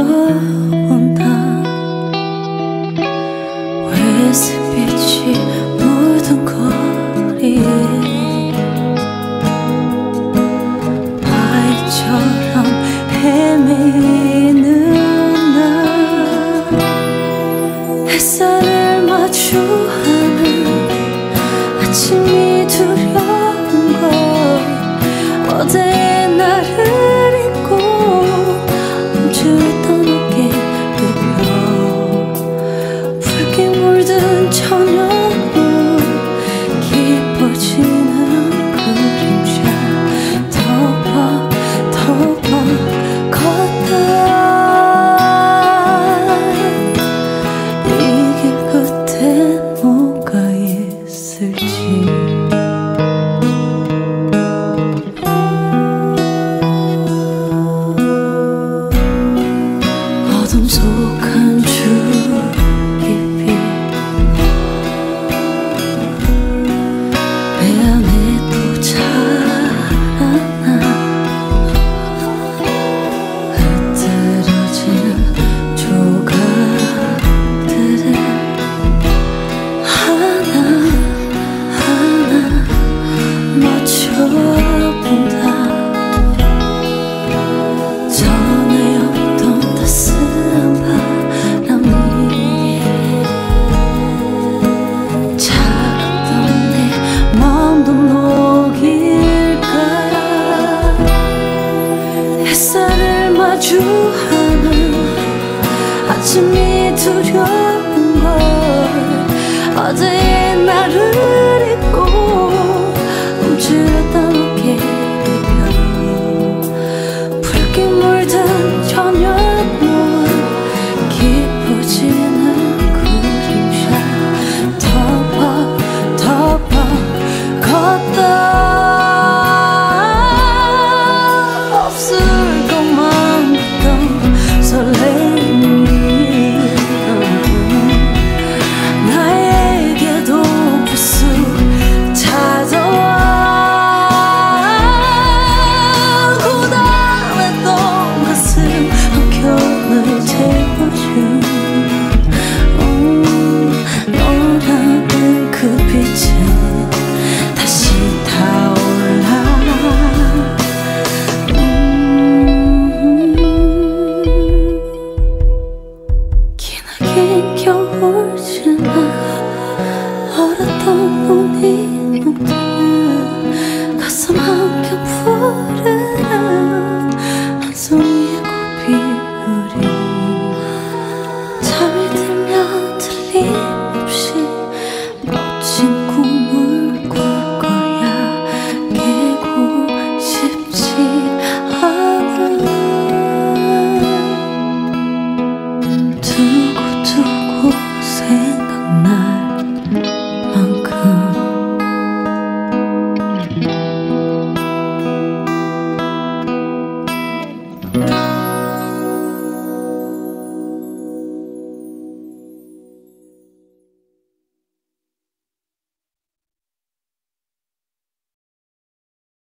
마주쳐본다. 회색빛이 묻은 거리에 바위처럼 헤매이는 나. 햇살을 마주하는 아침이 두려운 걸. 어제의 나를 잊고 움츠렸던 어깨 들며 붉게 물든 저녁으로 깊어지는 그림자. 덮어 걷다. 이 길 끝에 뭐가 있을지. 어둠 속 한 줄 깊이 내 안에 또 자라나. 흐트러지는 조각들을 하나하나 맞춰본다. 전에 없던 따스한 바람이 차갑던 내 마음도 녹일까. 햇살을 마주하는 아침이 두려운 걸. 어제